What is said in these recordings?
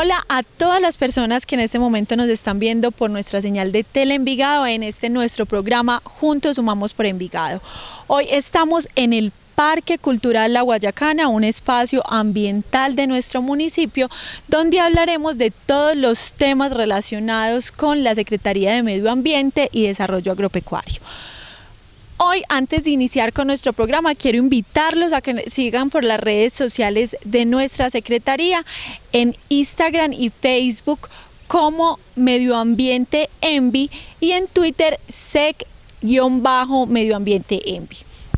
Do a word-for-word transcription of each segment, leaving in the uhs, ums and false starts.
Hola a todas las personas que en este momento nos están viendo por nuestra señal de Tele Envigado en este nuestro programa Juntos Sumamos por Envigado. Hoy estamos en el Parque Cultural La Guayacana, un espacio ambiental de nuestro municipio donde hablaremos de todos los temas relacionados con la Secretaría de Medio Ambiente y Desarrollo Agropecuario. Hoy, antes de iniciar con nuestro programa, quiero invitarlos a que sigan por las redes sociales de nuestra Secretaría en Instagram y Facebook como Medio Ambiente Envi y en Twitter sec-medio ambiente envi.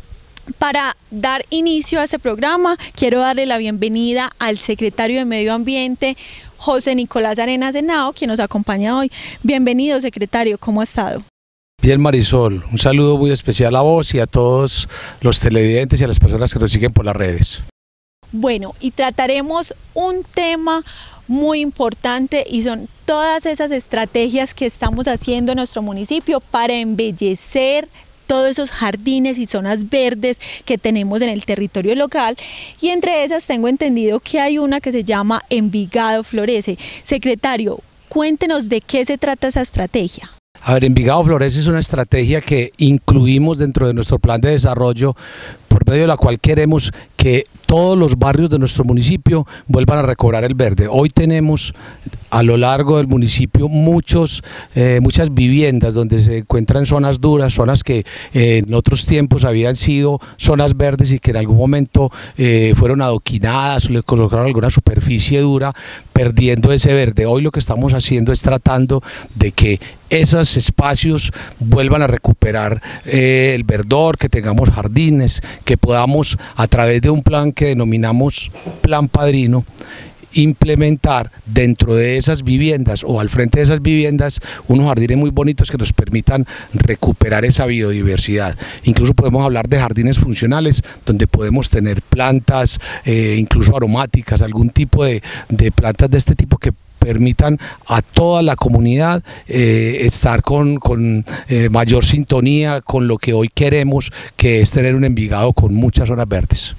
Para dar inicio a este programa, quiero darle la bienvenida al secretario de Medio Ambiente, José Nicolás Arenas Henao, quien nos acompaña hoy. Bienvenido, secretario, ¿cómo ha estado? Bien, Marisol, un saludo muy especial a vos y a todos los televidentes y a las personas que nos siguen por las redes. Bueno, y trataremos un tema muy importante y son todas esas estrategias que estamos haciendo en nuestro municipio para embellecer todos esos jardines y zonas verdes que tenemos en el territorio local, y entre esas tengo entendido que hay una que se llama Envigado Florece. Secretario, cuéntenos de qué se trata esa estrategia. A ver, Envigado Florece es una estrategia que incluimos dentro de nuestro plan de desarrollo, por medio de la cual queremos que todos los barrios de nuestro municipio vuelvan a recobrar el verde. Hoy tenemos a lo largo del municipio muchos, eh, muchas viviendas donde se encuentran zonas duras, zonas que eh, en otros tiempos habían sido zonas verdes y que en algún momento eh, fueron adoquinadas o le colocaron alguna superficie dura, perdiendo ese verde. Hoy lo que estamos haciendo es tratando de que esos espacios vuelvan a recuperar eh, el verdor, que tengamos jardines, que podamos a través de un plan que denominamos Plan Padrino, implementar dentro de esas viviendas o al frente de esas viviendas unos jardines muy bonitos que nos permitan recuperar esa biodiversidad. Incluso podemos hablar de jardines funcionales donde podemos tener plantas eh, incluso aromáticas, algún tipo de, de plantas de este tipo que permitan a toda la comunidad eh, estar con, con eh, mayor sintonía con lo que hoy queremos, que es tener un Envigado con muchas zonas verdes.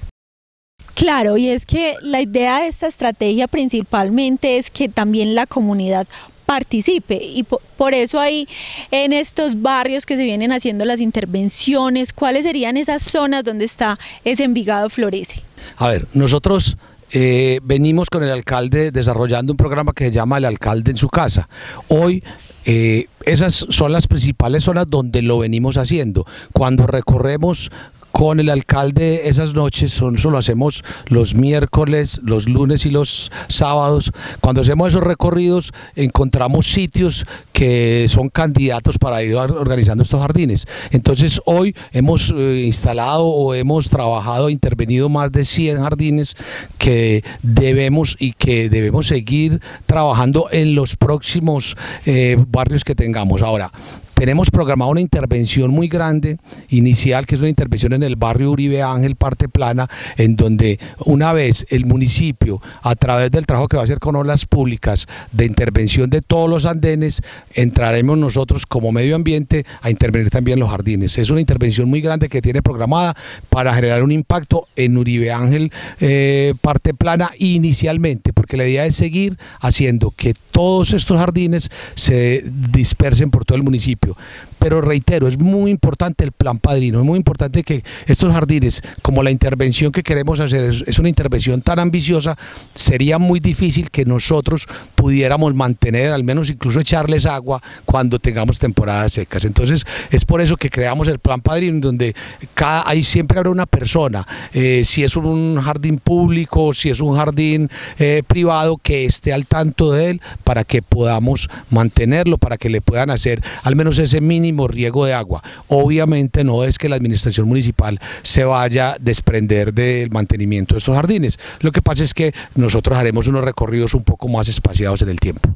Claro, y es que la idea de esta estrategia principalmente es que también la comunidad participe, y por, por eso ahí en estos barrios que se vienen haciendo las intervenciones, ¿cuáles serían esas zonas donde está ese Envigado Florece? A ver, nosotros Eh, venimos con el alcalde desarrollando un programa que se llama El Alcalde en su Casa. Hoy eh, esas son las principales zonas donde lo venimos haciendo. Cuando recorremos con el alcalde esas noches, eso lo hacemos los miércoles, los lunes y los sábados. Cuando hacemos esos recorridos encontramos sitios que son candidatos para ir organizando estos jardines. Entonces hoy hemos eh, instalado o hemos trabajado, intervenido más de cien jardines que debemos y que debemos seguir trabajando en los próximos eh, barrios que tengamos. Ahora, tenemos programada una intervención muy grande, inicial, que es una intervención en el barrio Uribe Ángel, Parte Plana, en donde una vez el municipio, a través del trabajo que va a hacer con obras públicas, de intervención de todos los andenes, entraremos nosotros como medio ambiente a intervenir también los jardines. Es una intervención muy grande que tiene programada para generar un impacto en Uribe Ángel, eh, Parte Plana, inicialmente, porque la idea es seguir haciendo que todos estos jardines se dispersen por todo el municipio. Pero reitero, es muy importante el Plan Padrino, es muy importante que estos jardines, como la intervención que queremos hacer es, es una intervención tan ambiciosa, sería muy difícil que nosotros pudiéramos mantener, al menos incluso echarles agua cuando tengamos temporadas secas. Entonces es por eso que creamos el Plan Padrino, donde cada, ahí siempre habrá una persona, eh, si es un jardín público, si es un jardín eh, privado, que esté al tanto de él para que podamos mantenerlo, para que le puedan hacer al menos ese mínimo riego de agua. Obviamente no es que la administración municipal se vaya a desprender del mantenimiento de estos jardines. Lo que pasa es que nosotros haremos unos recorridos un poco más espaciados en el tiempo.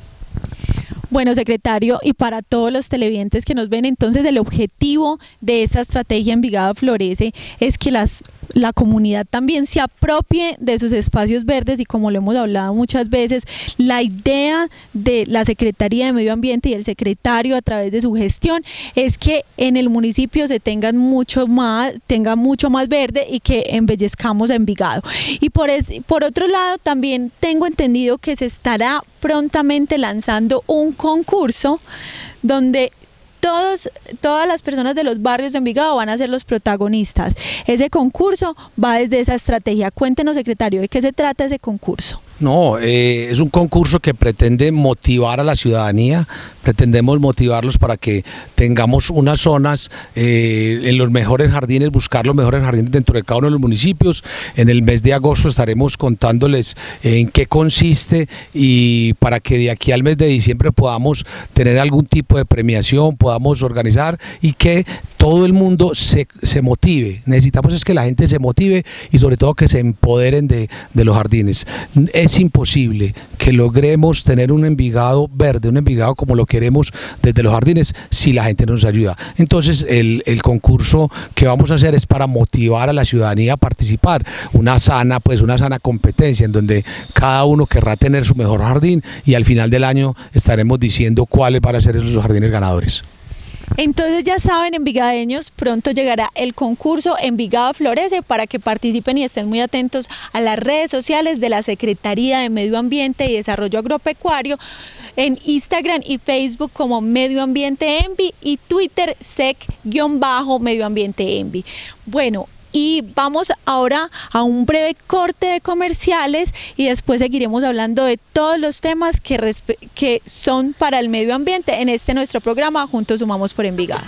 Bueno, secretario, y para todos los televidentes que nos ven, entonces el objetivo de esta estrategia Envigado Florece es que las la comunidad también se apropie de sus espacios verdes y, como lo hemos hablado muchas veces, la idea de la Secretaría de Medio Ambiente y el secretario a través de su gestión es que en el municipio se tengan mucho más, tenga mucho más verde y que embellezcamos a Envigado. Y por, es, por otro lado, también tengo entendido que se estará prontamente lanzando un concurso donde Todos, todas las personas de los barrios de Envigado van a ser los protagonistas. Ese concurso va desde esa estrategia. Cuéntenos, secretario, ¿de qué se trata ese concurso? No, eh, es un concurso que pretende motivar a la ciudadanía, pretendemos motivarlos para que tengamos unas zonas eh, en los mejores jardines, buscar los mejores jardines dentro de cada uno de los municipios. En el mes de agosto estaremos contándoles eh, en qué consiste, y para que de aquí al mes de diciembre podamos tener algún tipo de premiación, podamos organizar y que todo el mundo se, se motive. Necesitamos es que la gente se motive y sobre todo que se empoderen de, de los jardines. Es imposible que logremos tener un Envigado verde, un Envigado como lo queremos desde los jardines, si la gente nos ayuda. Entonces el, el concurso que vamos a hacer es para motivar a la ciudadanía a participar, una sana, pues una sana competencia en donde cada uno querrá tener su mejor jardín, y al final del año estaremos diciendo cuáles van a ser esos jardines ganadores. Entonces ya saben, envigadeños, pronto llegará el concurso Envigado Florece, para que participen y estén muy atentos a las redes sociales de la Secretaría de Medio Ambiente y Desarrollo Agropecuario, en Instagram y Facebook como Medio Ambiente Envi y Twitter sec-medio ambiente envi. Bueno, y vamos ahora a un breve corte de comerciales y después seguiremos hablando de todos los temas que, que son para el medio ambiente en este nuestro programa Juntos Sumamos por Envigado.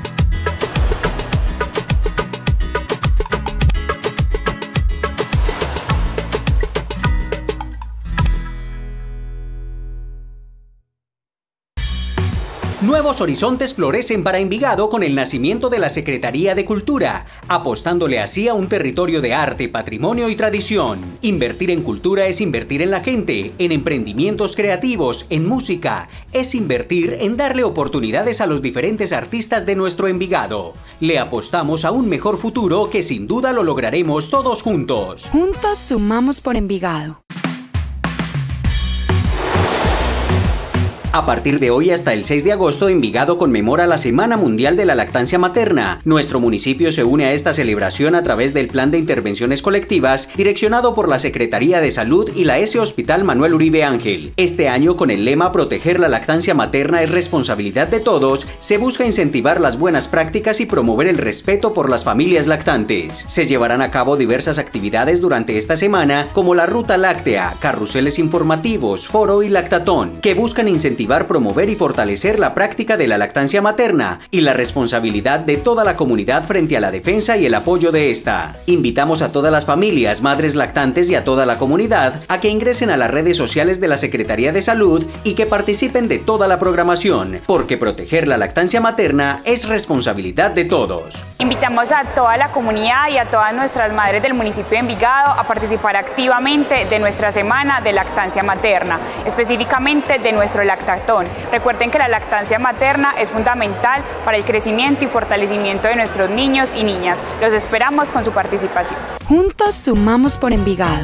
Nuevos horizontes florecen para Envigado con el nacimiento de la Secretaría de Cultura, apostándole así a un territorio de arte, patrimonio y tradición. Invertir en cultura es invertir en la gente, en emprendimientos creativos, en música. Es invertir en darle oportunidades a los diferentes artistas de nuestro Envigado. Le apostamos a un mejor futuro que sin duda lo lograremos todos juntos. Juntos sumamos por Envigado. A partir de hoy hasta el seis de agosto, Envigado conmemora la Semana Mundial de la Lactancia Materna. Nuestro municipio se une a esta celebración a través del Plan de Intervenciones Colectivas direccionado por la Secretaría de Salud y la S Hospital Manuel Uribe Ángel. Este año, con el lema Proteger la lactancia materna es responsabilidad de todos, se busca incentivar las buenas prácticas y promover el respeto por las familias lactantes. Se llevarán a cabo diversas actividades durante esta semana, como la Ruta Láctea, carruseles informativos, foro y lactatón, que buscan incentivar promover y fortalecer la práctica de la lactancia materna y la responsabilidad de toda la comunidad frente a la defensa y el apoyo de esta. Invitamos a todas las familias, madres lactantes y a toda la comunidad a que ingresen a las redes sociales de la Secretaría de Salud y que participen de toda la programación, porque proteger la lactancia materna es responsabilidad de todos. Invitamos a toda la comunidad y a todas nuestras madres del municipio de Envigado a participar activamente de nuestra semana de lactancia materna, específicamente de nuestro lactatón. Recuerden que la lactancia materna es fundamental para el crecimiento y fortalecimiento de nuestros niños y niñas. Los esperamos con su participación. Juntos sumamos por Envigado.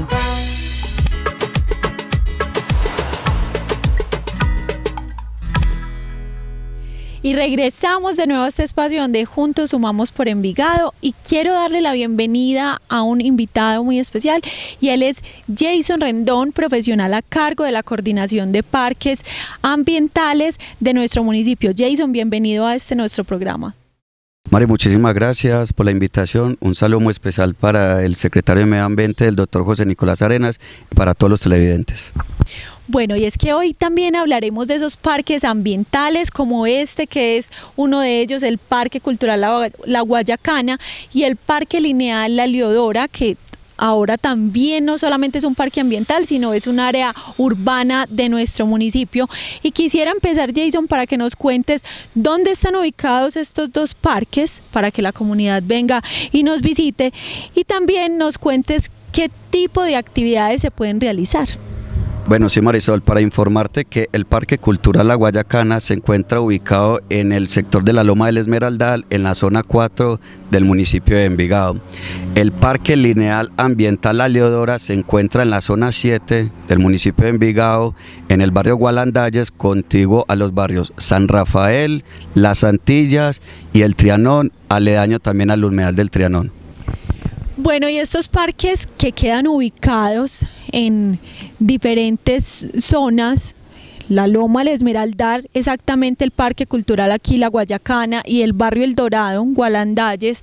Y regresamos de nuevo a este espacio donde juntos sumamos por Envigado, y quiero darle la bienvenida a un invitado muy especial, y él es Jason Rendón, profesional a cargo de la coordinación de parques ambientales de nuestro municipio. Jason, bienvenido a este nuestro programa. Mari, muchísimas gracias por la invitación. Un saludo muy especial para el secretario de Medio Ambiente, el doctor José Nicolás Arenas, y para todos los televidentes. Bueno, y es que hoy también hablaremos de esos parques ambientales como este, que es uno de ellos, el Parque Cultural La, La Guayacana, y el Parque Lineal La Leodora, que ahora también no solamente es un parque ambiental, sino es un área urbana de nuestro municipio. Y quisiera empezar, Jason, para que nos cuentes dónde están ubicados estos dos parques, para que la comunidad venga y nos visite, y también nos cuentes qué tipo de actividades se pueden realizar. Bueno, sí, Marisol, para informarte que el Parque Cultural La Guayacana se encuentra ubicado en el sector de la Loma del Esmeraldal, en la zona cuatro del municipio de Envigado. El Parque Lineal Ambiental La Leodora se encuentra en la zona siete del municipio de Envigado, en el barrio Gualandalles, contiguo a los barrios San Rafael, Las Antillas y el Trianón, aledaño también al humedal del Trianón. Bueno, y estos parques que quedan ubicados en diferentes zonas, la Loma del Esmeraldal, exactamente el Parque Cultural aquí La Guayacana, y el barrio El Dorado, Gualandalles,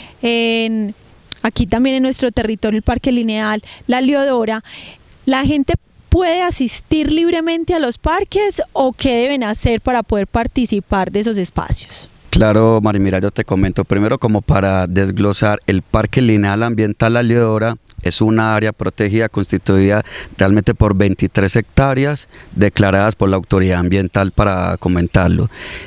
en, aquí también en nuestro territorio el Parque Lineal La Leodora, ¿la gente puede asistir libremente a los parques o qué deben hacer para poder participar de esos espacios? Claro, Marimira, yo te comento primero, como para desglosar, el Parque Lineal Ambiental La Leodora es una área protegida constituida realmente por veintitrés hectáreas declaradas por la autoridad ambiental, para comentarlo.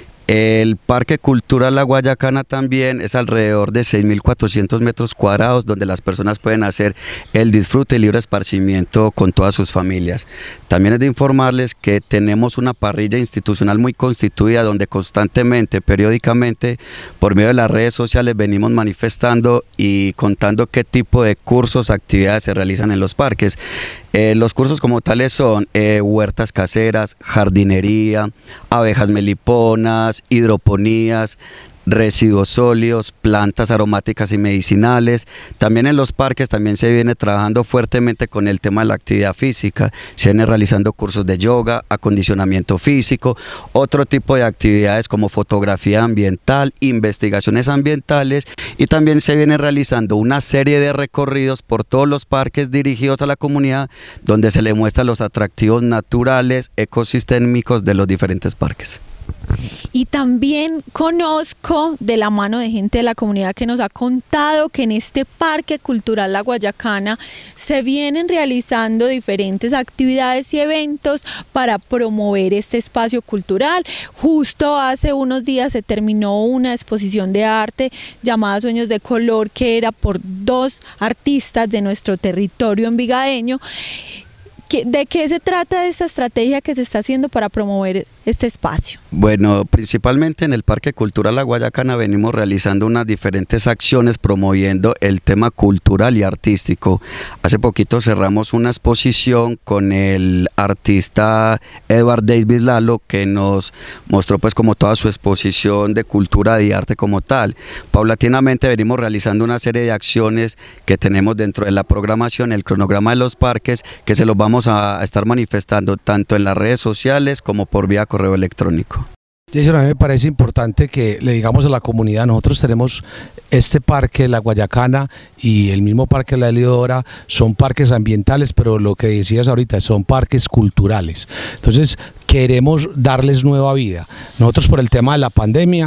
El Parque Cultural La Guayacana también es alrededor de seis mil cuatrocientos metros cuadrados, donde las personas pueden hacer el disfrute y libre esparcimiento con todas sus familias. También es de informarles que tenemos una parrilla institucional muy constituida, donde constantemente, periódicamente, por medio de las redes sociales venimos manifestando y contando qué tipo de cursos, actividades se realizan en los parques. Eh, los cursos como tales son eh, huertas caseras, jardinería, abejas meliponas, hidroponías, residuos sólidos, plantas aromáticas y medicinales. También en los parques también se viene trabajando fuertemente con el tema de la actividad física, se viene realizando cursos de yoga, acondicionamiento físico, otro tipo de actividades como fotografía ambiental, investigaciones ambientales, y también se viene realizando una serie de recorridos por todos los parques dirigidos a la comunidad, donde se le muestran los atractivos naturales, ecosistémicos de los diferentes parques. Y también conozco de la mano de gente de la comunidad que nos ha contado que en este Parque Cultural La Guayacana se vienen realizando diferentes actividades y eventos para promover este espacio cultural. Justo hace unos días se terminó una exposición de arte llamada Sueños de Color, que era por dos artistas de nuestro territorio envigadeño. ¿De qué se trata esta estrategia que se está haciendo para promover este espacio? Bueno, principalmente en el Parque Cultural La Guayacana venimos realizando unas diferentes acciones promoviendo el tema cultural y artístico. Hace poquito cerramos una exposición con el artista Edward Davis Lalo, que nos mostró pues como toda su exposición de cultura y arte como tal. Paulatinamente venimos realizando una serie de acciones que tenemos dentro de la programación, el cronograma de los parques, que se los vamos a estar manifestando tanto en las redes sociales como por vía correo electrónico. Jason, a mí me parece importante que le digamos a la comunidad, nosotros tenemos este parque, La Guayacana, y el mismo parque La Leodora, son parques ambientales, pero lo que decías ahorita, son parques culturales. Entonces, queremos darles nueva vida. Nosotros, por el tema de la pandemia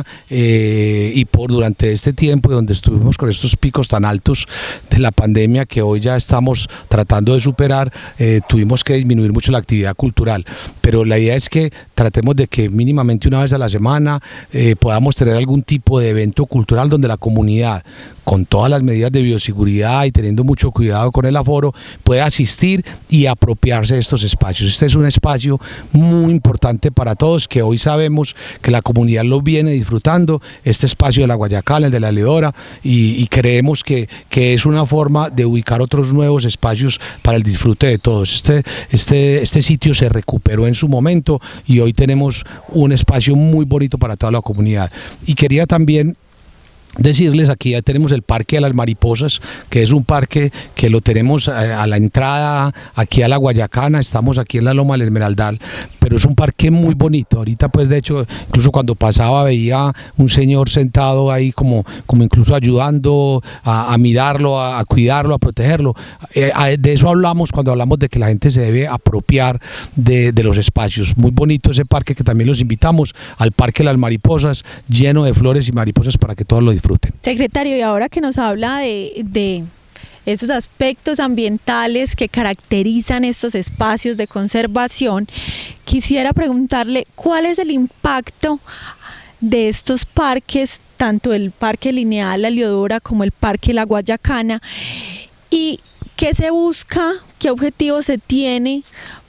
eh, y por durante este tiempo donde estuvimos con estos picos tan altos de la pandemia que hoy ya estamos tratando de superar, eh, tuvimos que disminuir mucho la actividad cultural, pero la idea es que tratemos de que mínimamente una vez a la semana eh, podamos tener algún tipo de evento cultural donde la comunidad, con todas las medidas de bioseguridad y teniendo mucho cuidado con el aforo, pueda asistir y apropiarse de estos espacios. Este es un espacio muy importante para todos, que hoy sabemos que la comunidad lo viene disfrutando, este espacio de La Guayacana, el de La Leodora, y, y creemos que, que es una forma de ubicar otros nuevos espacios para el disfrute de todos. Este, este, este sitio se recuperó en su momento y hoy tenemos un espacio muy bonito para toda la comunidad. Y quería también decirles, aquí ya tenemos el Parque de las Mariposas, que es un parque que lo tenemos a, a la entrada aquí a La Guayacana, estamos aquí en la Loma del Esmeraldal, pero es un parque muy bonito. Ahorita pues de hecho, incluso cuando pasaba veía un señor sentado ahí como, como incluso ayudando a, a mirarlo, a, a cuidarlo, a protegerlo. Eh, a, de eso hablamos cuando hablamos de que la gente se debe apropiar de, de los espacios. Muy bonito ese parque, que también los invitamos al Parque de las Mariposas, lleno de flores y mariposas para que todos lo disfruten. Secretario, y ahora que nos habla de, de esos aspectos ambientales que caracterizan estos espacios de conservación, quisiera preguntarle cuál es el impacto de estos parques, tanto el Parque Lineal La Leodora como el Parque La Guayacana, y qué se busca, qué objetivo se tiene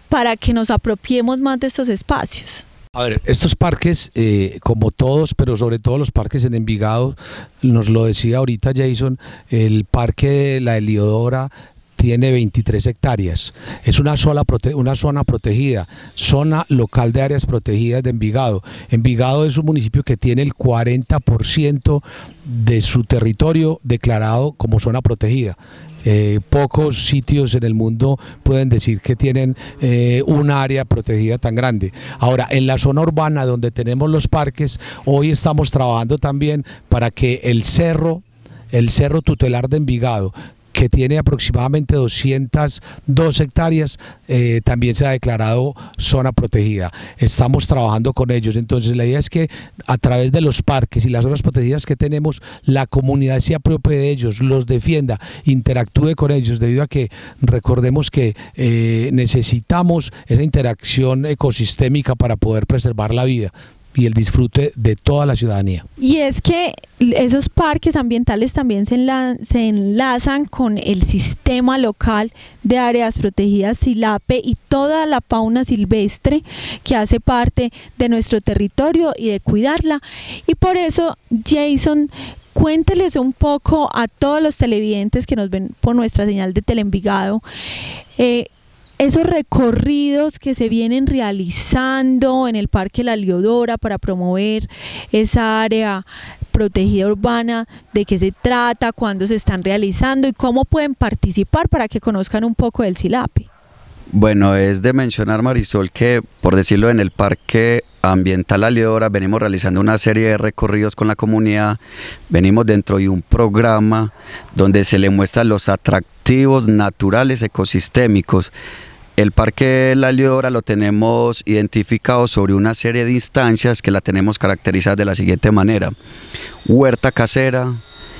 para que nos apropiemos más de estos espacios? A ver, estos parques, eh, como todos, pero sobre todo los parques en Envigado, nos lo decía ahorita Jason, el parque La Heliodora tiene veintitrés hectáreas, es una, sola prote una zona protegida, zona local de áreas protegidas de Envigado. Envigado es un municipio que tiene el cuarenta por ciento de su territorio declarado como zona protegida. Eh, pocos sitios en el mundo pueden decir que tienen eh, un área protegida tan grande. Ahora, en la zona urbana donde tenemos los parques, hoy estamos trabajando también para que el cerro, el cerro tutelar de Envigado, que tiene aproximadamente doscientas dos hectáreas, eh, también se ha declarado zona protegida. Estamos trabajando con ellos, entonces la idea es que a través de los parques y las zonas protegidas que tenemos, la comunidad se apropie de ellos, los defienda, interactúe con ellos, debido a que recordemos que eh, necesitamos esa interacción ecosistémica para poder preservar la vida y el disfrute de toda la ciudadanía. Y es que esos parques ambientales también se, enla se enlazan con el sistema local de áreas protegidas SILAPE y toda la fauna silvestre que hace parte de nuestro territorio y de cuidarla. Y por eso, Jason, cuénteles un poco a todos los televidentes que nos ven por nuestra señal de Teleenvigado, eh, esos recorridos que se vienen realizando en el Parque La Heliodora para promover esa área protegida urbana, de qué se trata, cuándo se están realizando y cómo pueden participar para que conozcan un poco del SILAPE. Bueno, es de mencionar, Marisol, que por decirlo, en el Parque Ambiental La Heliodora venimos realizando una serie de recorridos con la comunidad, venimos dentro de un programa donde se le muestran los atractivos naturales ecosistémicos. El Parque La Heliodora lo tenemos identificado sobre una serie de instancias que la tenemos caracterizadas de la siguiente manera: huerta casera,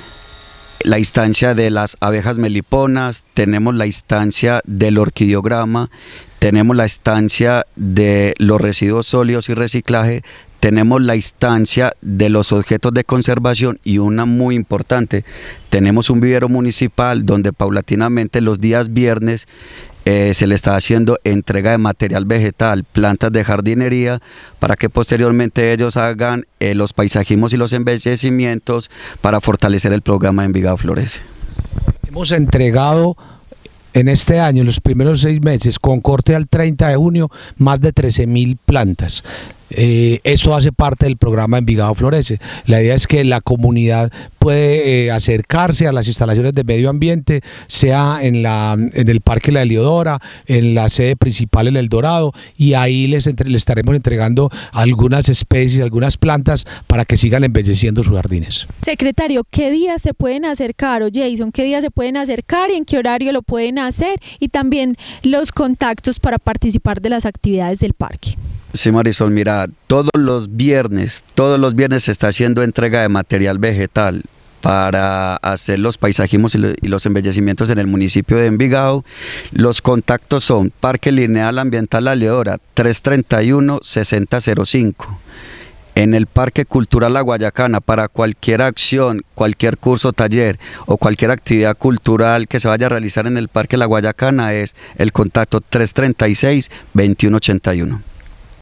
la instancia de las abejas meliponas, tenemos la instancia del orquidiograma, tenemos la instancia de los residuos sólidos y reciclaje, tenemos la instancia de los objetos de conservación y una muy importante, tenemos un vivero municipal donde paulatinamente los días viernes Eh, se le está haciendo entrega de material vegetal, plantas de jardinería, para que posteriormente ellos hagan eh, los paisajismos y los embellecimientos para fortalecer el programa Envigado Florece. Hemos entregado en este año, en los primeros seis meses, con corte al treinta de junio, más de trece mil plantas. Eh, eso hace parte del programa Envigado Florece. La idea es que la comunidad puede eh, acercarse a las instalaciones de medio ambiente, sea en, la, en el Parque La Heliodora, en la sede principal en El Dorado, y ahí les, entre, les estaremos entregando algunas especies, algunas plantas para que sigan embelleciendo sus jardines. Secretario, ¿qué días se pueden acercar? O Jason, ¿qué días se pueden acercar y en qué horario lo pueden hacer? Y también los contactos para participar de las actividades del parque. Sí, Marisol, mira, todos los viernes, todos los viernes se está haciendo entrega de material vegetal para hacer los paisajismos y los embellecimientos en el municipio de Envigado. Los contactos son Parque Lineal Ambiental La Heliodora, tres treinta y uno, sesenta cero cinco. En el Parque Cultural La Guayacana, para cualquier acción, cualquier curso, taller o cualquier actividad cultural que se vaya a realizar en el Parque La Guayacana, es el contacto tres treinta y seis, veintiuno ochenta y uno.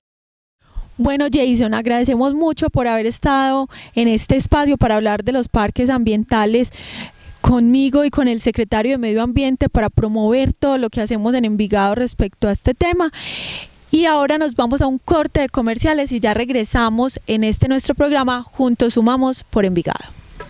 Bueno, Jason, agradecemos mucho por haber estado en este espacio para hablar de los parques ambientales conmigo y con el secretario de Medio Ambiente para promover todo lo que hacemos en Envigado respecto a este tema. Y ahora nos vamos a un corte de comerciales y ya regresamos en este nuestro programa Juntos Sumamos por Envigado.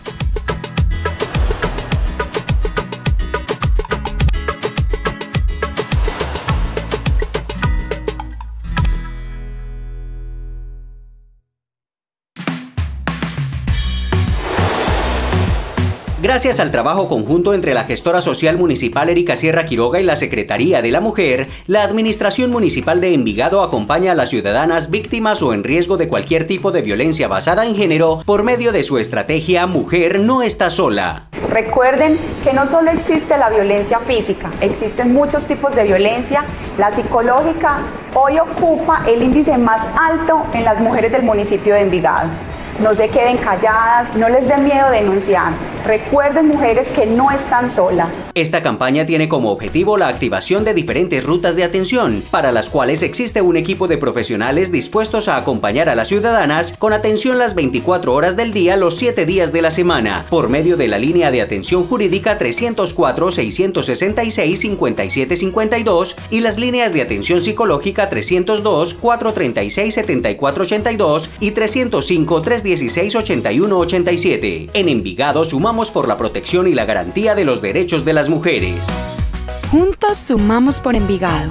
Gracias al trabajo conjunto entre la gestora social municipal Erika Sierra Quiroga y la Secretaría de la Mujer, la Administración Municipal de Envigado acompaña a las ciudadanas víctimas o en riesgo de cualquier tipo de violencia basada en género por medio de su estrategia Mujer no está sola. Recuerden que no solo existe la violencia física, existen muchos tipos de violencia. La psicológica hoy ocupa el índice más alto en las mujeres del municipio de Envigado. No se queden calladas, no les dé miedo denunciar. Recuerden, mujeres, que no están solas. Esta campaña tiene como objetivo la activación de diferentes rutas de atención, para las cuales existe un equipo de profesionales dispuestos a acompañar a las ciudadanas con atención las veinticuatro horas del día, los siete días de la semana, por medio de la línea de atención jurídica trescientos cuatro, seiscientos sesenta y seis, cincuenta y siete cincuenta y dos y las líneas de atención psicológica trescientos dos, cuatrocientos treinta y seis, setenta y cuatro ochenta y dos y trescientos cinco, trescientos dieciséis, ochenta y uno ochenta y siete. En Envigado sumamos por la protección y la garantía de los derechos de las mujeres. Juntos sumamos por Envigado.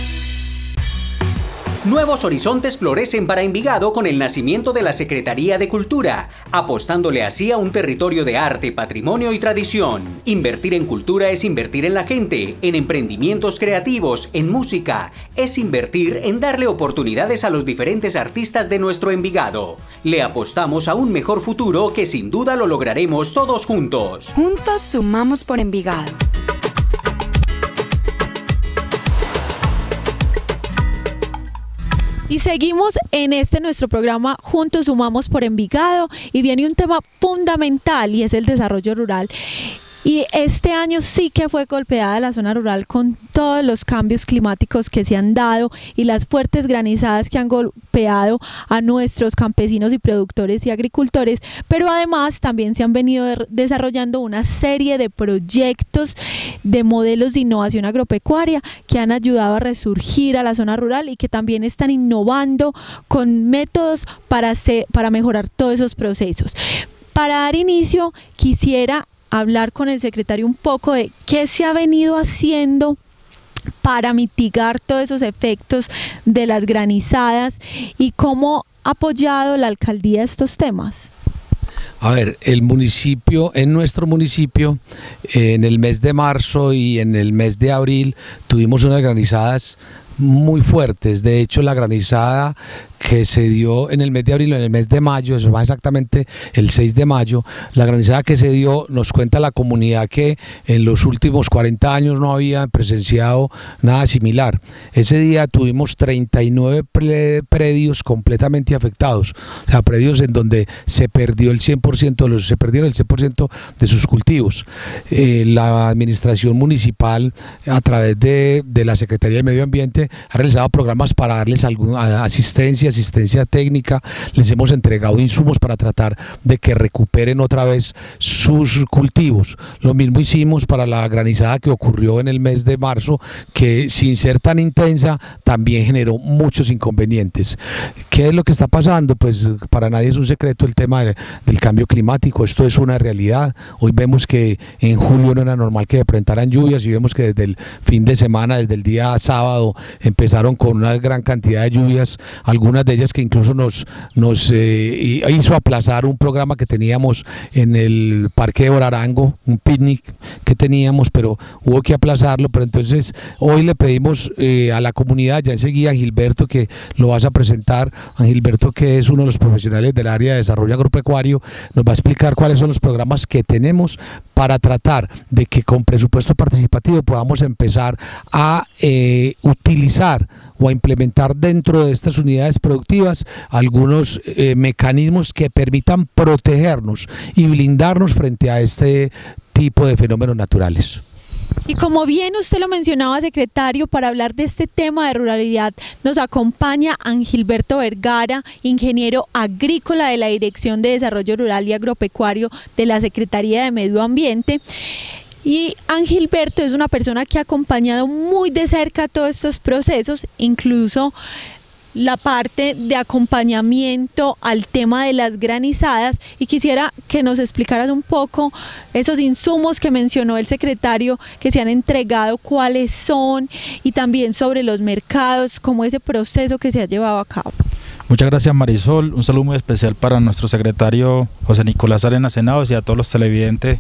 Nuevos horizontes florecen para Envigado con el nacimiento de la Secretaría de Cultura, apostándole así a un territorio de arte, patrimonio y tradición. Invertir en cultura es invertir en la gente, en emprendimientos creativos, en música. Es invertir en darle oportunidades a los diferentes artistas de nuestro Envigado. Le apostamos a un mejor futuro que sin duda lo lograremos todos juntos. Juntos sumamos por Envigado. Y seguimos en este nuestro programa Juntos Sumamos por Envigado, y viene un tema fundamental y es el desarrollo rural. Y este año sí que fue golpeada la zona rural con todos los cambios climáticos que se han dado y las fuertes granizadas que han golpeado a nuestros campesinos y productores y agricultores, pero además también se han venido desarrollando una serie de proyectos de modelos de innovación agropecuaria que han ayudado a resurgir a la zona rural y que también están innovando con métodos para, hacer, para mejorar todos esos procesos. Para dar inicio, quisiera hablar con el secretario un poco de qué se ha venido haciendo para mitigar todos esos efectos de las granizadas y cómo ha apoyado la alcaldía estos temas. A ver, el municipio, en nuestro municipio, en el mes de marzo y en el mes de abril tuvimos unas granizadas muy fuertes. De hecho, la granizada que se dio en el mes de abril o en el mes de mayo, eso va exactamente el seis de mayo, la granizada que se dio, nos cuenta la comunidad que en los últimos cuarenta años no había presenciado nada similar. Ese día tuvimos treinta y nueve predios completamente afectados, o sea, predios en donde se perdió el cien por ciento de los, se perdieron el cien por ciento de sus cultivos. Eh, la administración municipal, a través de, de la Secretaría de Medio Ambiente, ha realizado programas para darles alguna asistencia, asistencia técnica, les hemos entregado insumos para tratar de que recuperen otra vez sus cultivos. Lo mismo hicimos para la granizada que ocurrió en el mes de marzo, que sin ser tan intensa también generó muchos inconvenientes. ¿Qué es lo que está pasando? Pues para nadie es un secreto el tema de, del cambio climático. Esto es una realidad. Hoy vemos que en julio no era normal que presentaran lluvias y vemos que desde el fin de semana, desde el día sábado, empezaron con una gran cantidad de lluvias, algunas de ellas que incluso nos, nos eh, hizo aplazar un programa que teníamos en el Parque de Borarango, un picnic que teníamos, pero hubo que aplazarlo. Pero entonces hoy le pedimos eh, a la comunidad, ya enseguida a Gilberto, que lo vas a presentar, a Gilberto, que es uno de los profesionales del área de desarrollo agropecuario, nos va a explicar cuáles son los programas que tenemos para tratar de que con presupuesto participativo podamos empezar a eh, utilizar o a implementar dentro de estas unidades productivas algunos eh, mecanismos que permitan protegernos y blindarnos frente a este tipo de fenómenos naturales. Y como bien usted lo mencionaba, secretario, para hablar de este tema de ruralidad nos acompaña Angilberto Vergara, ingeniero agrícola de la Dirección de Desarrollo Rural y Agropecuario de la Secretaría de Medio Ambiente. Y Angilberto es una persona que ha acompañado muy de cerca todos estos procesos, incluso la parte de acompañamiento al tema de las granizadas, y quisiera que nos explicaras un poco esos insumos que mencionó el secretario que se han entregado, cuáles son, y también sobre los mercados, cómo ese proceso que se ha llevado a cabo. Muchas gracias, Marisol. Un saludo muy especial para nuestro secretario José Nicolás Arenas Senados y a todos los televidentes.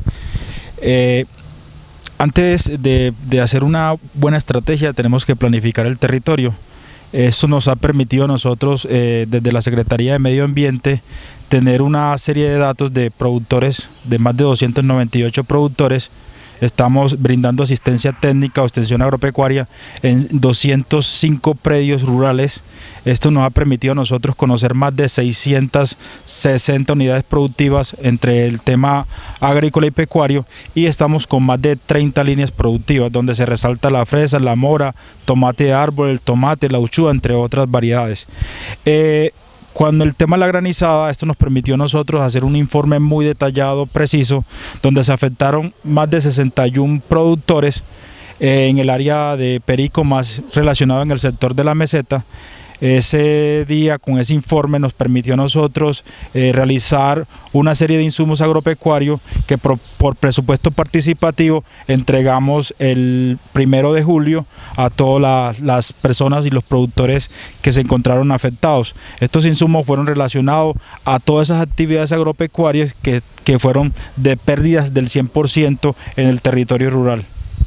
Eh, antes de, de hacer una buena estrategia tenemos que planificar el territorio. Esto nos ha permitido a nosotros, eh, desde la Secretaría de Medio Ambiente, tener una serie de datos de productores, de más de doscientos noventa y ocho productores, estamos brindando asistencia técnica o extensión agropecuaria en doscientos cinco predios rurales. Esto nos ha permitido a nosotros conocer más de seiscientas sesenta unidades productivas entre el tema agrícola y pecuario, y estamos con más de treinta líneas productivas donde se resalta la fresa, la mora, tomate de árbol, el tomate, la uchuva, entre otras variedades. Eh, Cuando el tema de la granizada, esto nos permitió a nosotros hacer un informe muy detallado, preciso, donde se afectaron más de sesenta y uno productores eh, en el área de Perico, más relacionado en el sector de la meseta. Ese día, con ese informe, nos permitió a nosotros eh, realizar una serie de insumos agropecuarios que por, por presupuesto participativo entregamos el primero de julio a todas la, las personas y los productores que se encontraron afectados. Estos insumos fueron relacionados a todas esas actividades agropecuarias que, que fueron de pérdidas del cien por ciento en el territorio rural.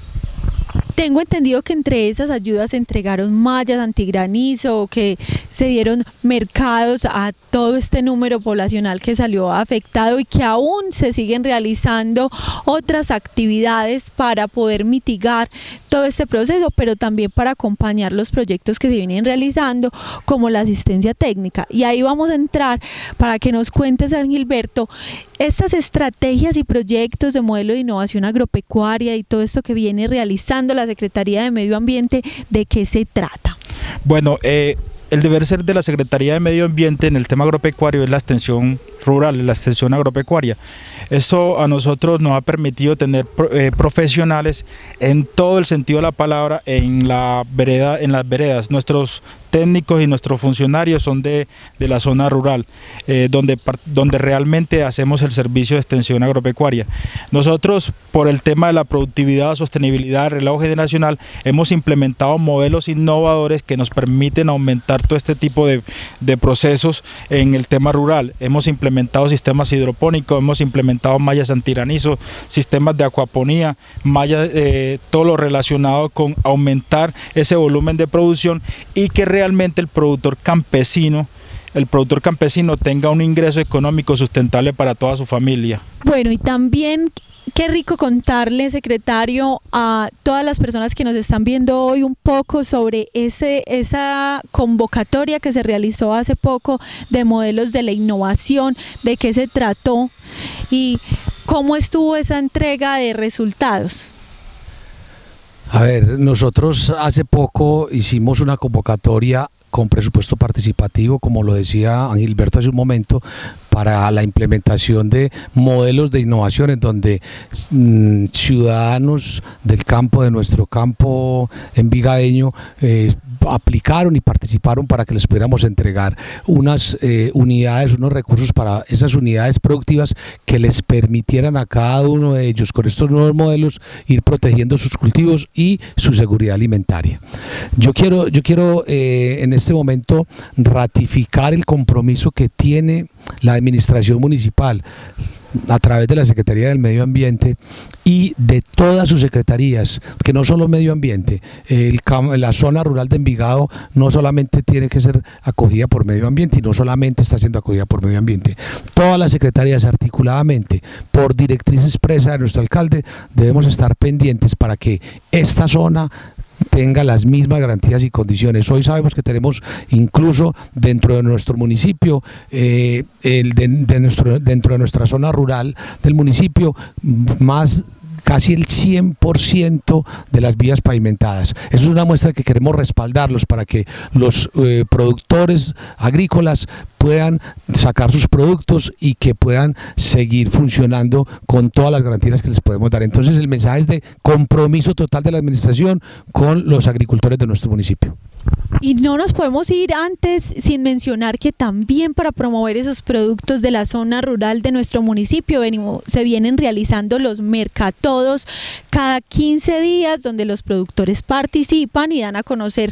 Tengo entendido que entre esas ayudas se entregaron mallas antigranizo, que se dieron mercados a todo este número poblacional que salió afectado, y que aún se siguen realizando otras actividades para poder mitigar todo este proceso, pero también para acompañar los proyectos que se vienen realizando, como la asistencia técnica. Y ahí vamos a entrar para que nos cuentes, San Gilberto, estas estrategias y proyectos de modelo de innovación agropecuaria y todo esto que viene realizando la Secretaría de Medio Ambiente, ¿de qué se trata? Bueno, eh, el deber ser de la Secretaría de Medio Ambiente en el tema agropecuario es la extensión rural, la extensión agropecuaria. Esto a nosotros nos ha permitido tener eh, profesionales en todo el sentido de la palabra en la vereda, en las veredas. Nuestros técnicos y nuestros funcionarios son de, de la zona rural, eh, donde, donde realmente hacemos el servicio de extensión agropecuaria. Nosotros, por el tema de la productividad, sostenibilidad, relevo generacional, hemos implementado modelos innovadores que nos permiten aumentar todo este tipo de, de procesos en el tema rural. Hemos implementado sistemas hidropónicos, hemos implementado mallas antigranizo, sistemas de acuaponía, mallas, eh, todo lo relacionado con aumentar ese volumen de producción, y que realmente realmente el productor campesino, el productor campesino tenga un ingreso económico sustentable para toda su familia. Bueno, y también qué rico contarle, secretario, a todas las personas que nos están viendo hoy un poco sobre ese, esa convocatoria que se realizó hace poco de modelos de la innovación, de qué se trató y cómo estuvo esa entrega de resultados. A ver, nosotros hace poco hicimos una convocatoria con presupuesto participativo, como lo decía Gilberto hace un momento, para la implementación de modelos de innovación en donde mmm, ciudadanos del campo, de nuestro campo envigadeño, eh, aplicaron y participaron para que les pudiéramos entregar unas eh, unidades, unos recursos para esas unidades productivas que les permitieran a cada uno de ellos, con estos nuevos modelos, ir protegiendo sus cultivos y su seguridad alimentaria. Yo quiero, yo quiero eh, en este momento ratificar el compromiso que tiene la administración municipal a través de la Secretaría del Medio Ambiente y de todas sus secretarías, que no solo medio ambiente, el, la zona rural de Envigado no solamente tiene que ser acogida por medio ambiente y no solamente está siendo acogida por medio ambiente, todas las secretarías articuladamente por directriz expresa de nuestro alcalde debemos estar pendientes para que esta zona tenga las mismas garantías y condiciones. Hoy sabemos que tenemos incluso dentro de nuestro municipio, eh, el de, de nuestro, dentro de nuestra zona rural del municipio, más casi el cien por ciento de las vías pavimentadas. Eso es una muestra que queremos respaldarlos para que los eh, productores agrícolas puedan sacar sus productos y que puedan seguir funcionando con todas las garantías que les podemos dar. Entonces el mensaje es de compromiso total de la administración con los agricultores de nuestro municipio. Y no nos podemos ir antes sin mencionar que también para promover esos productos de la zona rural de nuestro municipio venimos, se vienen realizando los mercatodos cada quince días, donde los productores participan y dan a conocer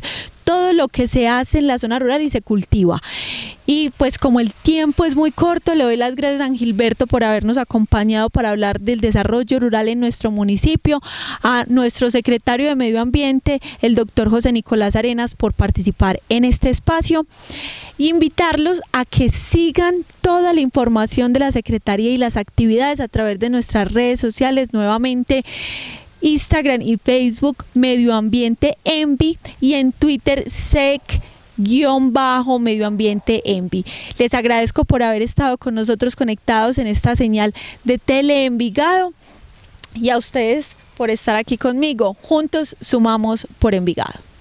todo lo que se hace en la zona rural y se cultiva. Y pues como el tiempo es muy corto, le doy las gracias a Gilberto por habernos acompañado para hablar del desarrollo rural en nuestro municipio, a nuestro secretario de Medio Ambiente, el doctor José Nicolás Arenas, por participar en este espacio, e invitarlos a que sigan toda la información de la Secretaría y las actividades a través de nuestras redes sociales, nuevamente Instagram y Facebook Medio Ambiente Envi, y en Twitter sec guión bajo Medio Ambiente Envi. Les agradezco por haber estado con nosotros conectados en esta señal de Tele Envigado, y a ustedes por estar aquí conmigo. Juntos sumamos por Envigado.